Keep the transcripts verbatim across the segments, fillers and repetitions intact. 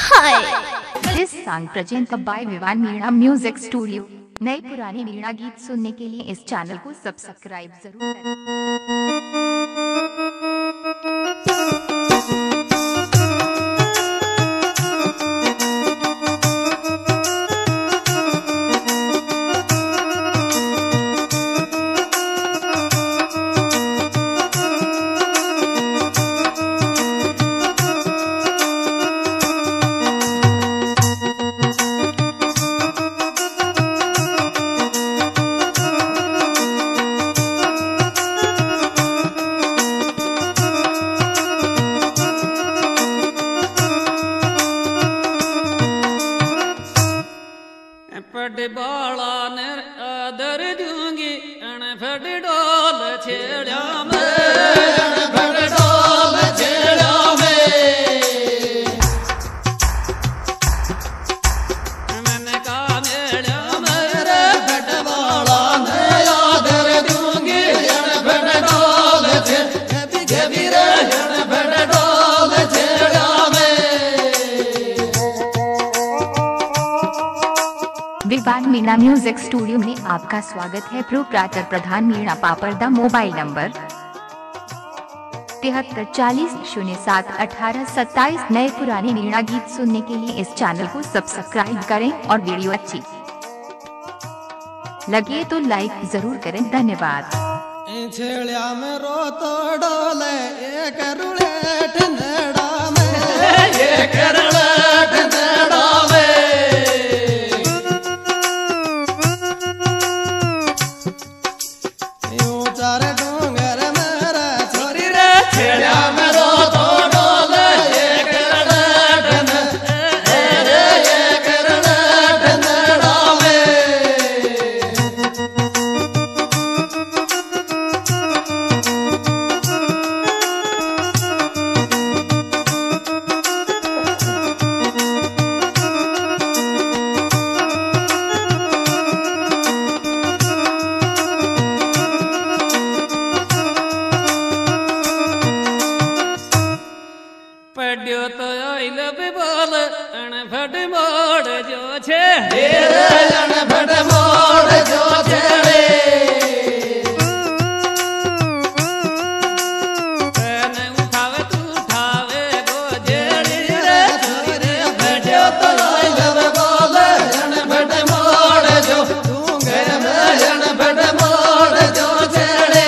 Hi. This song presented by Vivan Meena Music Studio. नए पुराने मीणा गीत सुनने के लिए इस चैनल को सब्सक्राइब जरूर करें। फट बाला ने आदर दूंगी अन फट डोल छेड़ा में अन फट डोल छेड़ा में मैंने कहा मेरा मेरे फट बाला ने आदर दूंगी अन फट डोल छेड़ा कभी रे अन फट डोल छेड़ा विवान मीणा म्यूजिक स्टूडियो में आपका स्वागत है। Proprietor Pradhan Meena Papadda. Mobile number तिहत्तर चालीस शून्य सात अठारह सत्ताईस। नए पुराने मीणा गीत सुनने के लिए इस चैनल को सब्सक्राइब करें और वीडियो अच्छी लगे तो लाइक जरूर करें। धन्यवाद। छेड़ा में रो तो डोले एक रुलेट नेड़ा में एक रुलेट नेड़ा में पढ़ियो तो आई लब बोल अन फट मोड़ जो छे अन फट मोड़ जो छेड़े उठावे तू उठावे गो जेड़ी रे छोरी रे पढ़ियो तो आई लब बोल अन फट मोड़ जो दूंगे मैं अन फट मोड़ जो छेड़े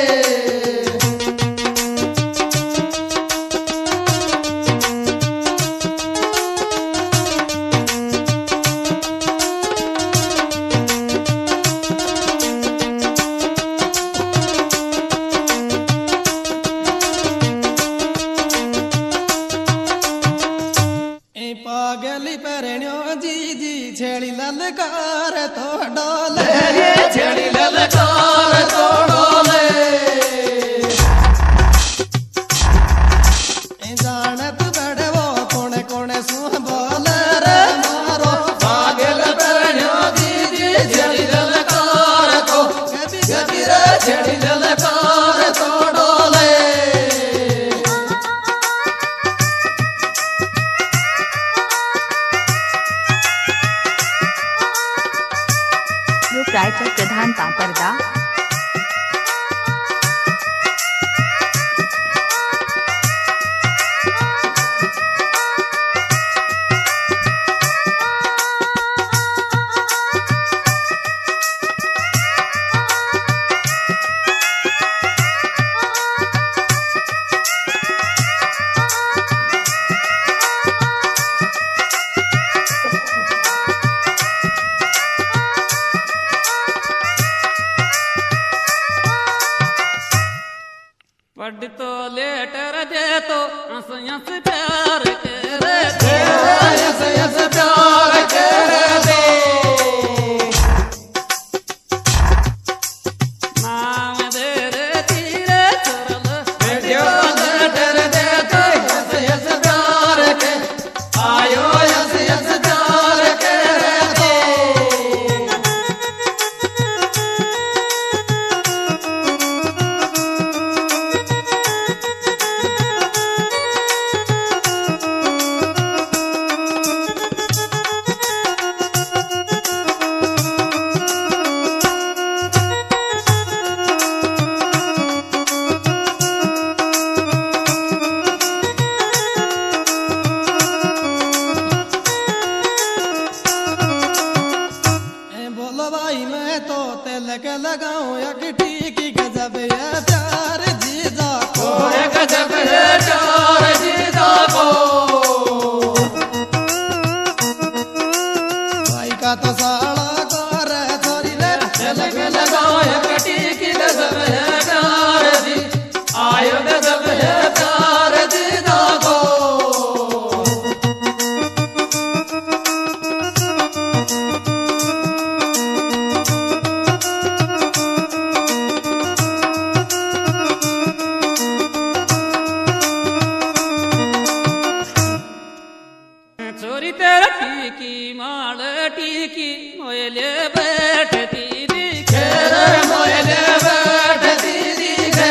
पागली परण्यो जी जी छेड़ी ललकार तो डोले छेड़ी ललकार तो डोले जानत बड़े वो कोने कोने सुन बोले रे मारो पागल परण्यो जी जी छेड़ी ललकार तो गति गति रे छेड़ी ललकार तो डोले प्रोप्राइटर प्रधान पापड़दा। तो साला कर छोरी रे तिलक लगाए कटी की गजब है प्यार दी आयो गजब है प्यार दी दागो छोरी तेरा टीकी माल टीकी मोयले बैठती दिखे रे मोयले बैठती दिखे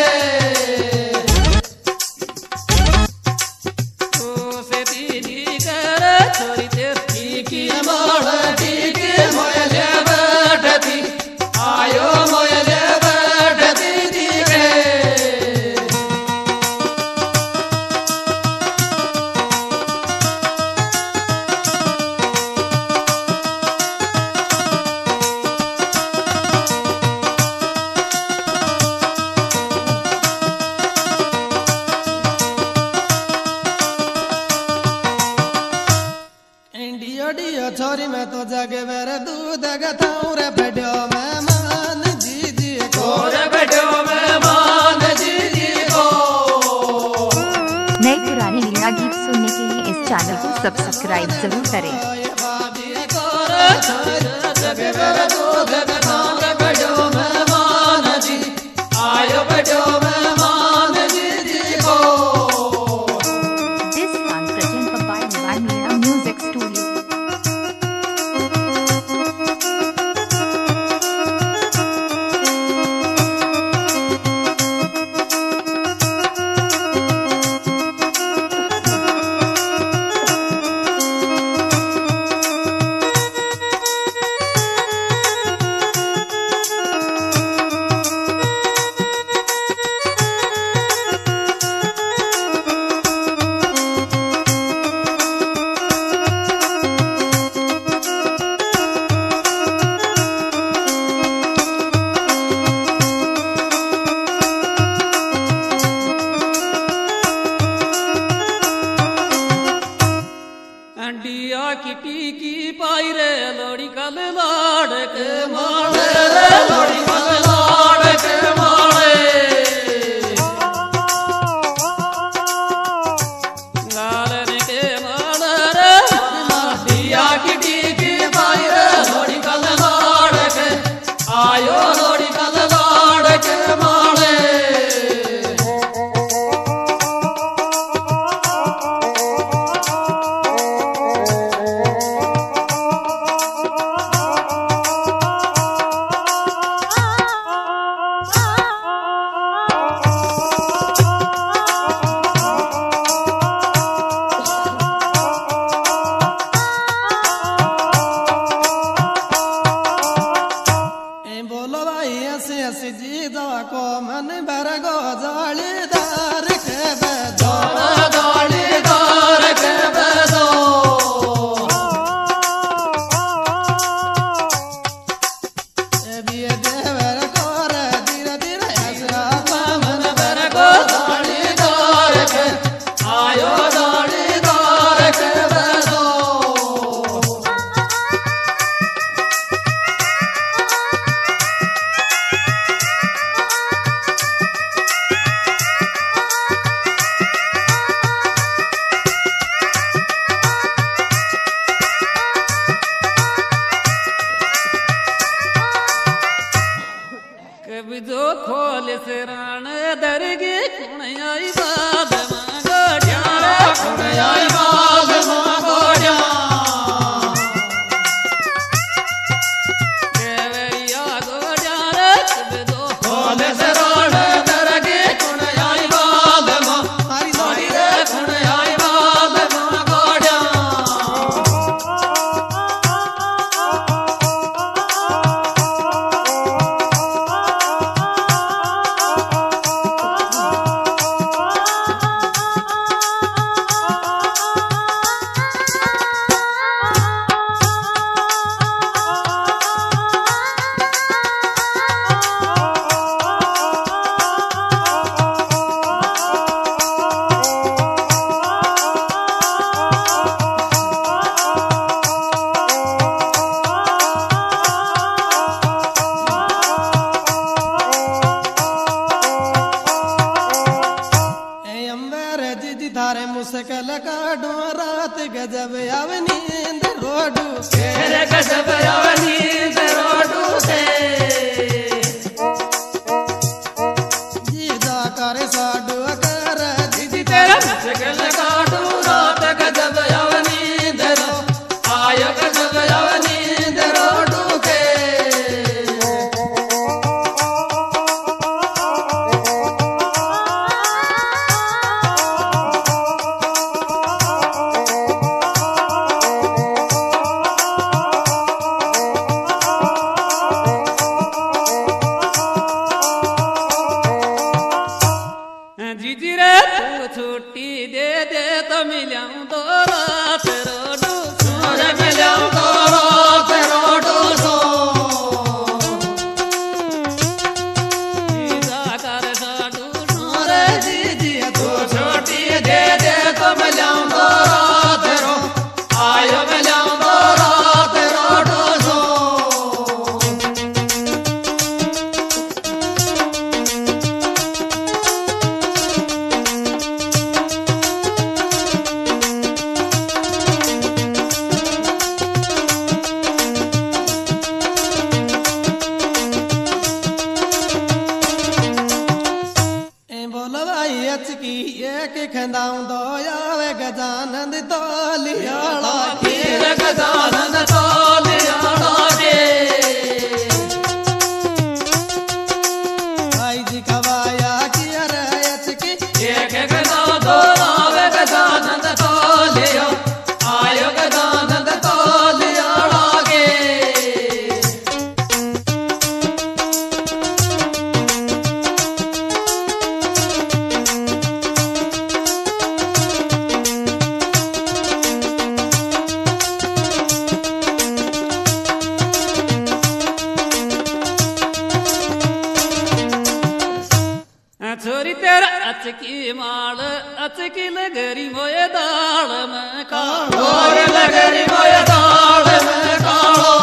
तो से दीदी कर छोरी तेरा टीकी माल टीकी मोयले बैठती आयो मोयले बैठती दिखे छोरी मैं तो जगे मेरे दूध गताऊं रे बैठो मेहमान जी जी को रे बैठो मेहमान जी जी को। नए पुराने लीला गीत सुनने के लिए इस चैनल को सब्सक्राइब जरूर करें। जगे मेरे दूध गताऊं रे बैठो मेहमान जी आयो बैठो मेहमान जी जी को। This song presented by Divine Meera Music Studio. अंडिया की टीकी पाई रे लोड़ी कल लाड़ के माड़े रे लोड़ी कल लाड़ के माड़े गालन के माड़े रे अंडिया की टीकी पाई रे लोड़ी कल लाड़ के आयो लोड़ी कल लाड़ के माड़े Ah अवनी रोडू रे गजब अवनी रोडू से जीजा करे साडू कर दीदी तेरा मुश्किल काटू रात गजब अवनी रो आयो गजब अवनी रोडू के जीजी रे तू छुट्टी दे दे तो मिलाऊं दो रात रोडू सोरे मिलाऊं दो रात रोडू सो जीजा कर साडू सोरे जीजी तू छुट्टी दे दे तो मिलाऊं दो रात रो आयो मिलाऊं दो रात रोडू सो की एक खंदाऊं दो आवे गजानंद तोलियाला के गजानंद तोलियाला के भाई जी खवाया की अरे अचकी एक खंदा दो आवे गजानंद तोलिया आयो गजानंद तोलियाला के छोरी तेरा अचकी माल अचकी लगरी मोये दाल में कालो लगरी मोये दाल में कालो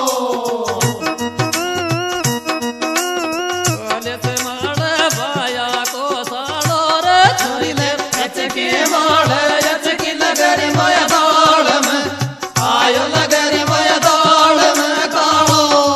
वाले से माल बाया को सालो रे छोरी ले अचकी माल अचकी लगरी मोये दाल में आयो लगरी मोये दाल में कालो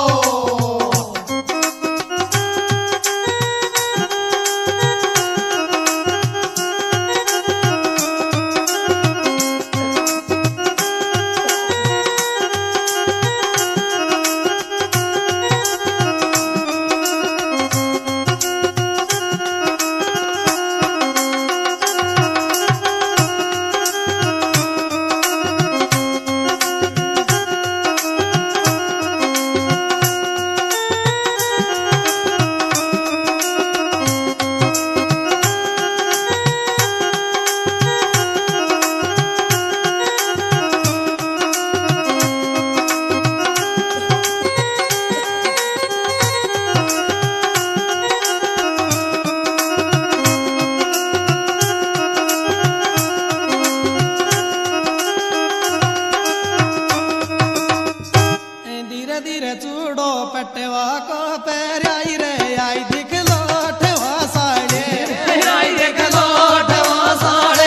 चूड़ो पटवा को पैराई रे आई दिख लोटवा साड़े आई दिख लोटवा साड़े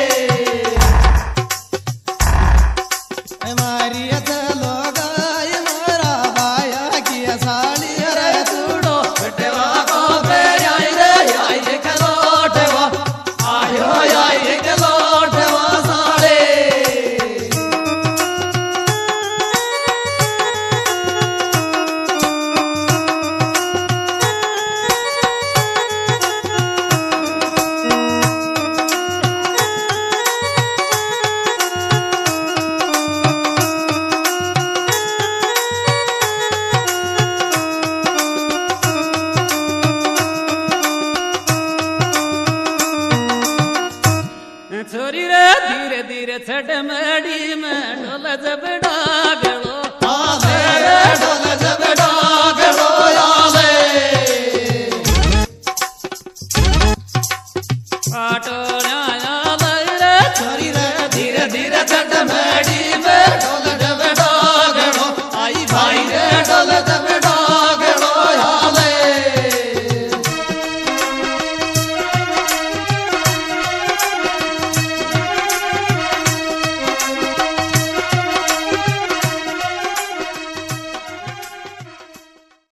हमारी चलो गाय मारा बाया किया साड़ी रे चूड़ो पटवा को पैराई रे आई दिख लोटवा आयो आई दिख लोटवा साड़े छोरी रे धीरे धीरे छड़ मड़ी में ढोल जब डागलो आले ढोल जब डागलो आले आटो